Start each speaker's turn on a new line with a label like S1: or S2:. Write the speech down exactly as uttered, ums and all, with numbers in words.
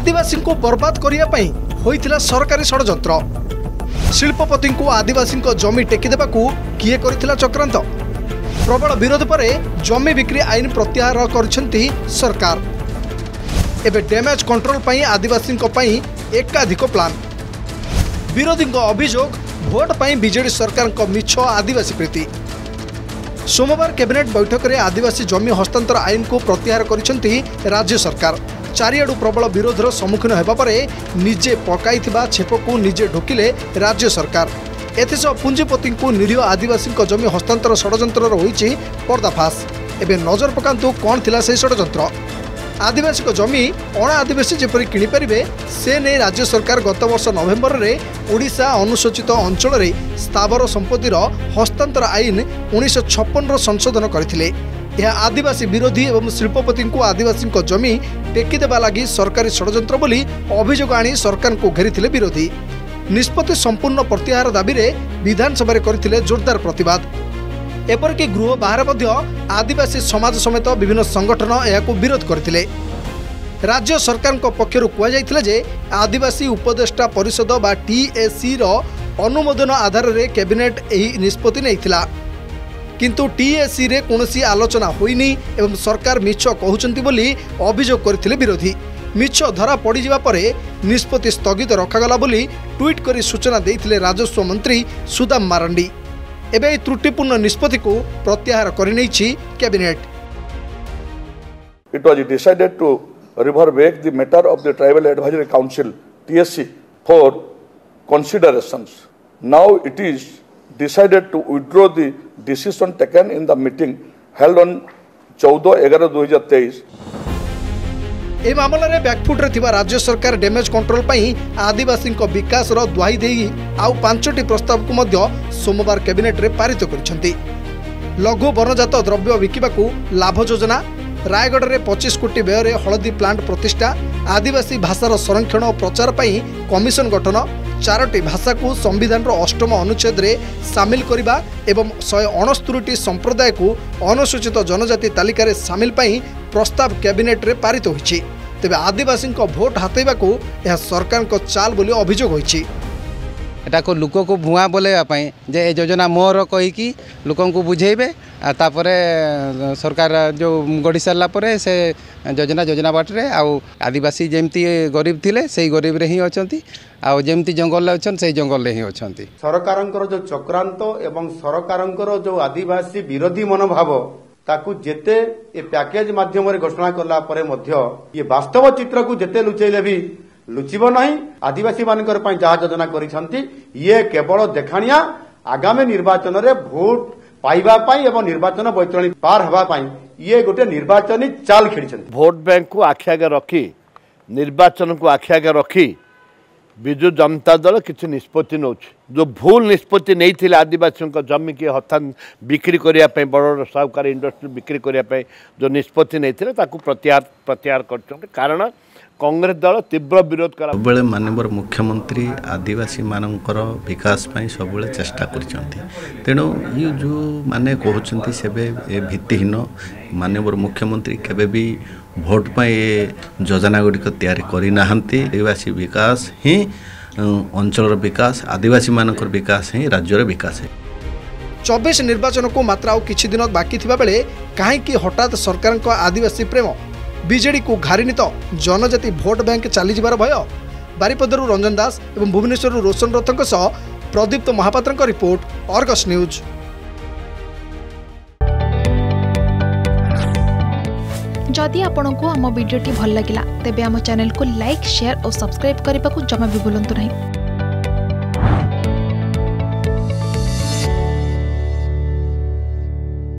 S1: आदिवासी को बर्बाद करने होइथिला सरकारी षड्यंत्र। शिल्पपति को आदिवासी जमी टेकी देबाकू किए करथिला चक्रांत। प्रबल विरोध पर जमी बिक्री आईन प्रत्याहार करछंती सरकार। एबे डैमेज कंट्रोल पई आदिवासी एकाधिक प्लान। विरोधी अभियोग भोट पई बीजेडी सरकार को मिछ आदिवासी प्रीति। सोमवार कैबिनेट बैठक में आदिवासी जमी हस्तांतर आईन को प्रत्याहार करिसेंती राज्य सरकार। चारिआडू प्रबल विरोधर सम्मुखीन होगा पर निजे पकाइथिबा छेप को निजे ढोकिले राज्य सरकार। एथिसह पुंजीपति को निरीह आदिवासी जमी हस्तांतर षड्यंत्र होईछि पर्दाफाश। एबे नजर पकांतु कौन थिला से षड्यंत्र। आदिवासी जमी अण आदिवासी जेपरि किणी परिबे से नहीं राज्य सरकार गत वर्ष नवेम्बर में ओडिशा अनुसूचित अंचल में स्थावर संपत्तिर हस्तांतर आईन उन्नीस छप्पन संशोधन करथिले। यह आदिवासी विरोधी एवं शिल्पपति को आदिवासी जमी टेकी देबा लागि सरकारी षड्यंत्र बोली अभियोग आनी सरकार को घेरिथिले विरोधी। निष्पत्ति संपूर्ण प्रत्याहार दाबी में विधानसभा करथिले जोरदार प्रतिवाद। एपरिक गृह बाहर मध्य आदिवासी समाज समेत विभिन्न संगठन यह विरोध करथिले। राज्य सरकार पक्षर कहुला जे आदिवासी उपदेष्टा परिषद बा टीएसी रो अनुमोदन आधार में कैबिनेट एही निष्पत्ति नैथिला। किंतु टीएसी रे कोनोसी आलोचना होइनी एवं सरकार मिछ कहउचंती बोली अभियोग करथिले विरोधी। मिछ धरा पड़ी जिबा परे निष्पत्ति स्थगित रखागला बोली ट्वीट करी सूचना देइथिले राजस्व मंत्री सुदाम मारांडी। एबे त्रुटिपूर्ण निष्पत्ति को प्रत्याहार करिनेछि cabinet.
S2: It was decided to refer back the matter of the Tribal Advisory Council T S C for considerations. Now it is decided to withdraw the decision taken in the meeting held on चौदह ग्यारह दो हज़ार तेईस।
S1: ए मामला रे back foot रे थिबा राज्य सरकार डैमेज कंट्रोल पई आदिवासी विकास रो दुहाई देई आउ पांचटी प्रस्ताव को मध्य सोमवार कैबिनेट रे पारित करिसेंती। लघु वनजात द्रव्य बिकिबाकू लाभ योजना, रायगढ़ रे पच्चीस कोटी व्यय हलदी प्लांट प्रतिष्ठा, आदिवासी भाषार संरक्षण और प्रचार पई कमिशन गठन, चारोटी भाषा को संविधान रो अष्टम अनुच्छेद रे सामिल करिबा एवं शहे अणस्तुरी संप्रदाय को अनुसूचित जनजाति तालिका रे सामिल पई प्रस्ताव कैबिनेट रे पारित होईछि। तेबे आदिवासी भोट हातेबाकू यह सरकार को चाल बोली अभियोग होईछि।
S3: एटा को लोक को भुआ बोलेगा जे ए योजना मोर कहीकि लोक को बुझेबे तापर सरकार जो गढ़ी सारा पर से योजना योजना बाटे आउ आदिवासी जमती गरीब थिले से गरीब रे ही अछंती आउ जमती जंगल अछन से जंगल रे ही अछंती।
S4: सरकारंकर जो चक्रांत एवं सरकारंकर जो आदिवासी विरोधी मनोभाव ताकू जेते ए पैकेज माध्यम रे घोषणा करला परे मध्य ये वास्तव चित्र को जेते लुचैले भी लुचिब नहीं। आदिवासी मानकर पई जहा योजना करिसंती ये केवल देखाणिया आगामी निर्वाचन रे वोट पाइबा पाई एवं निर्वाचन बैतरणी पार हवा पाई ये गोटे निर्वाचनी चाल खेलिसंती।
S2: भोट बैंक को आखि आगे रखी निर्वाचन को आखि आगे रखी विजु जनता दल किसी निष्पत्ति नौ जो भूल निष्पत्ति नहीं थी आदिवासी जमी की हस्तान बिक्री करने बड़ साहूकार इंडस्ट्री बिक्री करने जो निष्पत्ति नहीं थे प्रत्याहार प्रत्याहार कर कारण कांग्रेस दल तीव्र विरोध करा।
S5: सब माननीय मुख्यमंत्री आदिवासी मानकर विकास पाई सब चेष्टा करछंती। तेणु ये जो माने कहते से भित्तिहीन माननीय मुख्यमंत्री केबे भी भोट पाई योजना गुड़िक तैयारी करना। आदिवासी विकास ही अंचल विकास, आदिवासी मानकर विकास ही राज्यर विकास है।
S1: चौबीस निर्वाचन को मात्र आउ किछि दिन बाकी थिबा बेले काहेकि हठात सरकार को आदिवासी प्रेम बीजेडी को घारिनी तो जनजाति भोट बैंक चली जिबार भय। बारिपदरु रंजन दास एवं भुवनेश्वर रोशन रथक सह प्रदीप्त महापात्र रिपोर्ट, अर्गस न्यूज।
S6: जदि आपंक आम भिडी भल लगा तेब आम चैनल को लाइक, शेयर और सब्सक्राइब करने को जमा भी भूलु नहीं।